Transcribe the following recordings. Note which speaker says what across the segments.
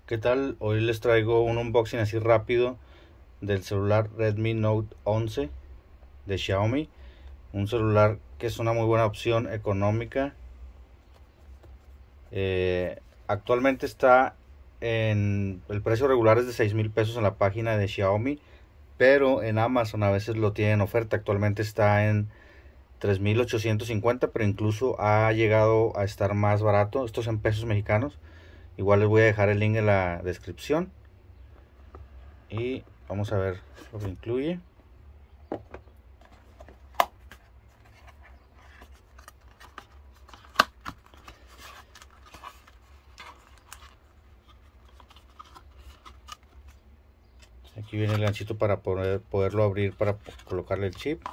Speaker 1: ¿Qué tal? Hoy les traigo un unboxing así rápido del celular Redmi Note 11 de Xiaomi. Un celular que es una muy buena opción económica. Actualmente está en el precio regular es de 6,000 pesos en la página de Xiaomi, pero en Amazon a veces lo tienen en oferta. Actualmente está en 3,850, pero incluso ha llegado a estar más barato. Esto es en pesos mexicanos. Igual les voy a dejar el link en la descripción. Y vamos a ver lo que incluye. Aquí viene el ganchito para poderlo abrir para colocarle el chip.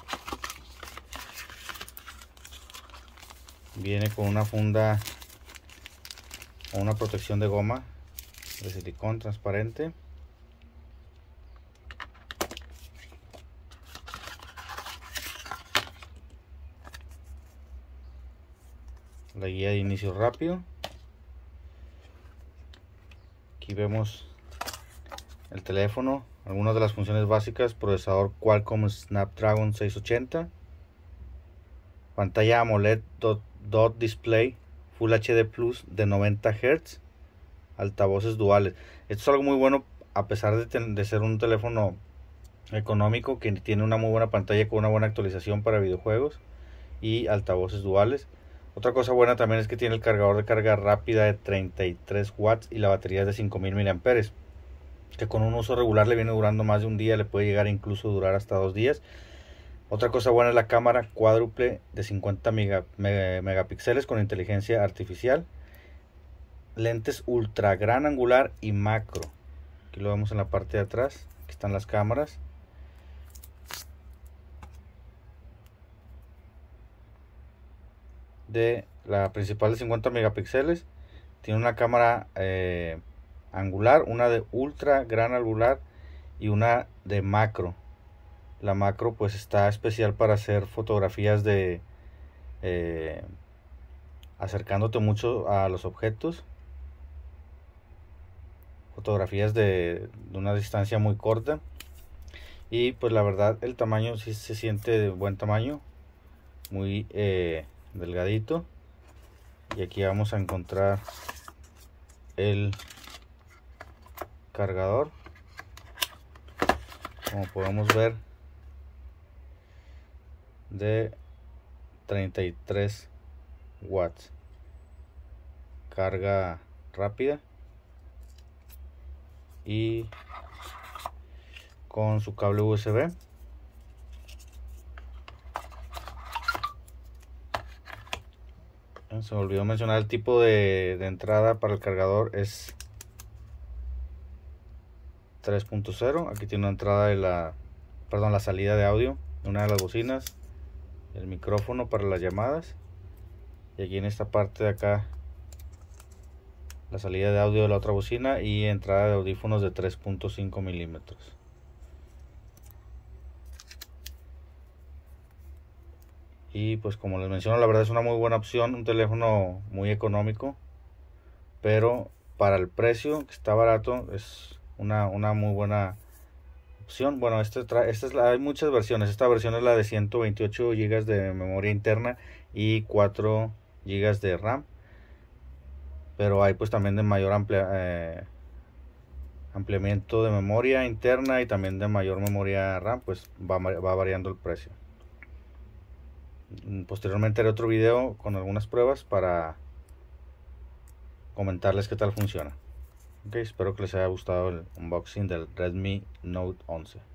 Speaker 1: Viene con una funda o una protección de goma de silicón transparente. La guía de inicio rápido. Aquí vemos el teléfono, algunas de las funciones básicas: procesador Qualcomm Snapdragon 680, pantalla AMOLED dot display Full HD Plus de 90 Hz, altavoces duales. Esto es algo muy bueno a pesar de ser un teléfono económico, que tiene una muy buena pantalla con una buena actualización para videojuegos y altavoces duales. Otra cosa buena también es que tiene el cargador de carga rápida de 33 watts y la batería es de 5,000 mAh, que con un uso regular le viene durando más de un día, le puede llegar incluso a durar hasta 2 días. Otra cosa buena es la cámara cuádruple de 50 megapíxeles con inteligencia artificial, lentes ultra gran angular y macro. Aquí lo vemos en la parte de atrás. Aquí están las cámaras. De la principal de 50 megapíxeles, tiene una cámara angular, una de ultra gran angular y una de macro. La macro pues está especial para hacer fotografías de acercándote mucho a los objetos, fotografías de una distancia muy corta. Y pues la verdad el tamaño sí se siente de buen tamaño, muy delgadito. Y aquí vamos a encontrar el cargador, como podemos ver, de 33 watts, carga rápida y con su cable USB. Se me olvidó mencionar el tipo de entrada para el cargador, es 3.0. Aquí tiene una entrada de la salida de audio, una de las bocinas, el micrófono para las llamadas, y aquí en esta parte de acá la salida de audio de la otra bocina y entrada de audífonos de 3.5 milímetros. Y pues como les menciono, la verdad es una muy buena opción, un teléfono muy económico, pero para el precio, que está barato, es una muy buena opción. Bueno, hay muchas versiones. Esta versión es la de 128 GB de memoria interna y 4 GB de RAM, pero hay pues también de mayor ampliamiento de memoria interna y también de mayor memoria RAM, pues va variando el precio. Posteriormente haré otro video con algunas pruebas para comentarles qué tal funciona. Ok, espero que les haya gustado el unboxing del Redmi Note 11.